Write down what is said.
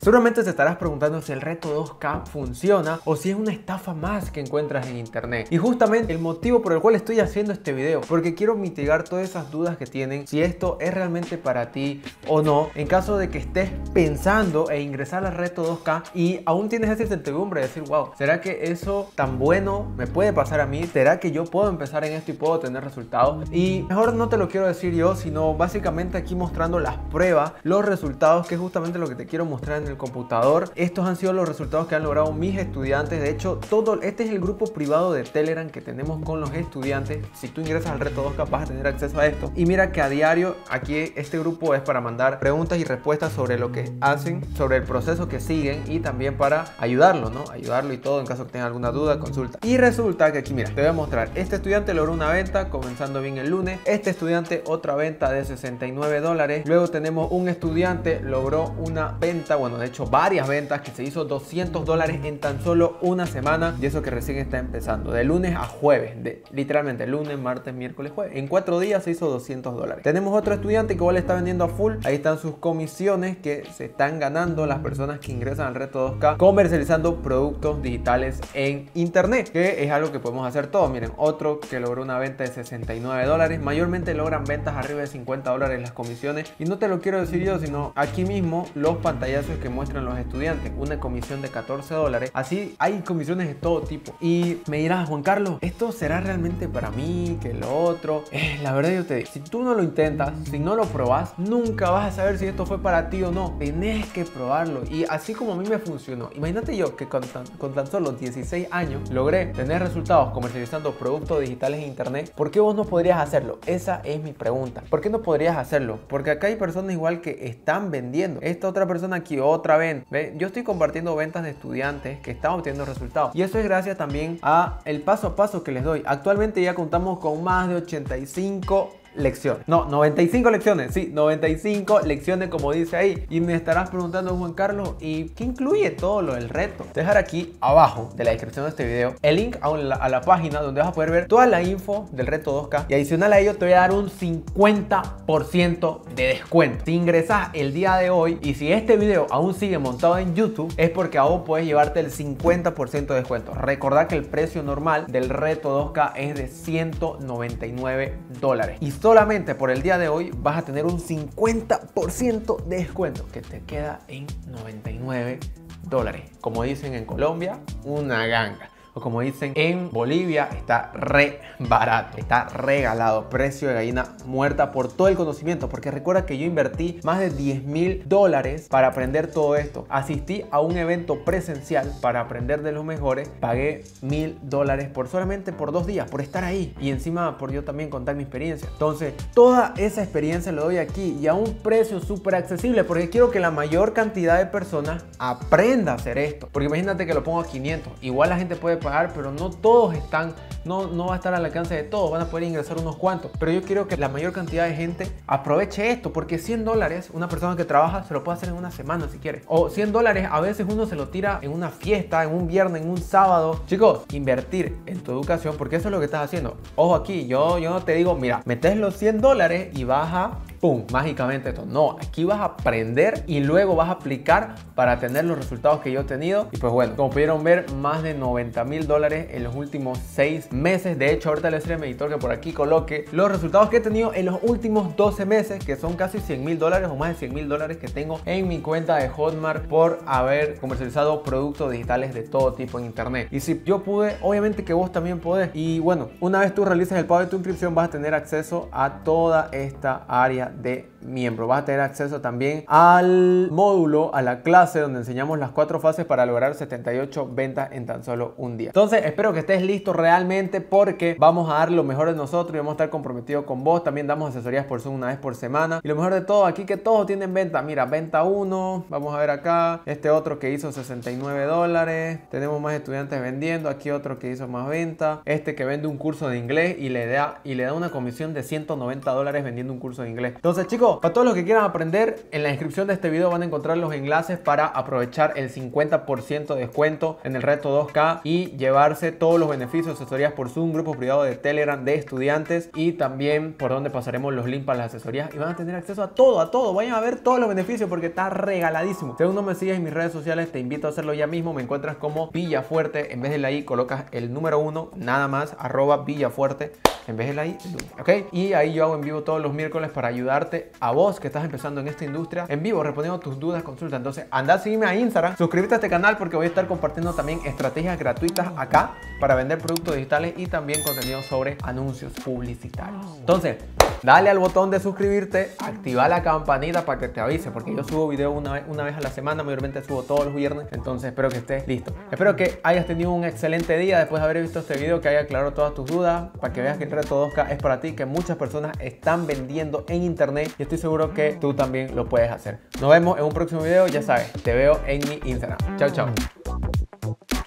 Seguramente te estarás preguntando si el reto 2K funciona o si es una estafa más que encuentras en internet. Y justamente el motivo por el cual estoy haciendo este video, porque quiero mitigar todas esas dudas que tienen si esto es realmente para ti o no, en caso de que estés pensando en ingresar al reto 2K y aún tienes esa incertidumbre de decir, wow, ¿será que eso tan bueno me puede pasar a mí? ¿Será que yo puedo empezar en esto y puedo tener resultados? Y mejor no te lo quiero decir yo, sino básicamente aquí mostrando las pruebas, los resultados, que es justamente lo que te quiero mostrar en el computador. Estos han sido los resultados que han logrado mis estudiantes. De hecho, este es el grupo privado de Telegram que tenemos con los estudiantes. Si tú ingresas al reto 2K vas a tener acceso a esto. Y mira que a diario aquí este grupo es para mandar preguntas y respuestas sobre lo que hacen, sobre el proceso que siguen y también para ayudarlo, ¿no? Ayudarlo y todo en caso que tenga alguna duda, consulta. Y resulta que aquí, mira, te voy a mostrar. Este estudiante logró una venta comenzando bien el lunes. Este estudiante otra venta de $69. Luego tenemos un estudiante logró una venta, bueno, de hecho varias ventas, que se hizo $200 en tan solo una semana, y eso que recién está empezando, de lunes a jueves, literalmente lunes, martes, miércoles, jueves. En 4 días se hizo $200. Tenemos otro estudiante que igual está vendiendo a full. Ahí están sus comisiones que se están ganando las personas que ingresan al reto 2K comercializando productos digitales en internet, que es algo que podemos hacer todos. Miren, otro que logró una venta de $69. Mayormente logran ventas arriba de $50 las comisiones, y no te lo quiero decir yo, sino aquí mismo los pantallazos que muestran los estudiantes. Una comisión de $14. Así hay comisiones de todo tipo. Y me dirás, Juan Carlos, ¿esto será realmente para mí? Que lo otro. La verdad yo te digo, si tú no lo intentas, si no lo probas, nunca vas a saber si esto fue para ti o no. Tenés que probarlo. Y así como a mí me funcionó, imagínate yo que con tan solo 16 años logré tener resultados comercializando productos digitales en internet. ¿Por qué vos no podrías hacerlo? Esa es mi pregunta. ¿Por qué no podrías hacerlo? Porque acá hay personas igual que están vendiendo. Esta otra persona aquí, otra venta. ¿Ve? Yo estoy compartiendo ventas de estudiantes que están obteniendo resultados. Y eso es gracias también a el paso a paso que les doy. Actualmente ya contamos con más de 85 lecciones. No, 95 lecciones. Sí, 95 lecciones como dice ahí. Y me estarás preguntando, Juan Carlos, ¿y qué incluye todo lo del reto? Dejar aquí abajo de la descripción de este video el link a la página donde vas a poder ver toda la info del reto 2K. Y adicional a ello te voy a dar un 50% de descuento. Si ingresas el día de hoy y si este video aún sigue montado en YouTube, es porque aún puedes llevarte el 50% de descuento. Recordad que el precio normal del reto 2K es de $199. Y solamente por el día de hoy vas a tener un 50% de descuento que te queda en $99. Como dicen en Colombia, una ganga. O como dicen en Bolivia, está re barato, está regalado, precio de gallina muerta por todo el conocimiento. Porque recuerda que yo invertí más de $10.000 para aprender todo esto. Asistí a un evento presencial para aprender de los mejores, pagué $1.000 solamente por 2 días, por estar ahí. Y encima por yo también contar mi experiencia. Entonces, toda esa experiencia lo doy aquí y a un precio súper accesible, porque quiero que la mayor cantidad de personas aprenda a hacer esto. Porque imagínate que lo pongo a 500, igual la gente puede pagar, pero no todos están, no va a estar al alcance de todos, van a poder ingresar unos cuantos. Pero yo quiero que la mayor cantidad de gente aproveche esto, porque $100 una persona que trabaja se lo puede hacer en una semana si quiere. O $100 a veces uno se lo tira en una fiesta, en un viernes, en un sábado. Chicos, invertir en tu educación, porque eso es lo que estás haciendo. Ojo aquí, yo no te digo, mira, metes los $100 y vas a ¡pum! Mágicamente esto. No, aquí vas a aprender y luego vas a aplicar para tener los resultados que yo he tenido. Y pues bueno, como pudieron ver, más de $90.000 en los últimos 6 meses. De hecho, ahorita les diré a mi editor que por aquí coloque los resultados que he tenido en los últimos 12 meses, que son casi $100.000 o más de $100.000 que tengo en mi cuenta de Hotmart por haber comercializado productos digitales de todo tipo en internet. Y si yo pude, obviamente que vos también podés. Y bueno, una vez tú realices el pago de tu inscripción, vas a tener acceso a toda esta área de miembro. Vas a tener acceso también al módulo, a la clase donde enseñamos las 4 fases para lograr 78 ventas en tan solo un día. Entonces espero que estés listo realmente, porque vamos a dar lo mejor de nosotros y vamos a estar comprometidos con vos. También damos asesorías por Zoom una vez por semana. Y lo mejor de todo aquí, que todos tienen venta. Mira, venta 1, vamos a ver acá, este otro que hizo $69. Tenemos más estudiantes vendiendo. Aquí otro que hizo más venta. Este que vende un curso de inglés y le da una comisión de $190 vendiendo un curso de inglés. Entonces chicos, para todos los que quieran aprender, en la descripción de este video van a encontrar los enlaces para aprovechar el 50% de descuento en el reto 2K y llevarse todos los beneficios, asesorías por Zoom, grupos privados de Telegram de estudiantes y también por donde pasaremos los links para las asesorías y van a tener acceso a todo. Vayan a ver todos los beneficios porque está regaladísimo. Si aún no me sigues en mis redes sociales, te invito a hacerlo ya mismo. Me encuentras como Villafuerte. En vez de la I colocas el número 1, nada más, @Villafuerte. En vez de la I, el 1, ¿ok? Y ahí yo hago en vivo todos los miércoles para ayudarte a vos que estás empezando en esta industria, en vivo, respondiendo tus dudas, consultas. Entonces, anda a seguirme a Instagram, suscríbete a este canal porque voy a estar compartiendo también estrategias gratuitas acá para vender productos digitales y también contenido sobre anuncios publicitarios. Entonces, dale al botón de suscribirte, activa la campanita para que te avise, porque yo subo video una vez a la semana, mayormente subo todos los viernes, entonces espero que estés listo. Espero que hayas tenido un excelente día después de haber visto este video, que haya aclarado todas tus dudas, para que veas que el reto 2K es para ti, que muchas personas están vendiendo en internet y estoy seguro que tú también lo puedes hacer. Nos vemos en un próximo video, ya sabes, te veo en mi Instagram. Chao, chao.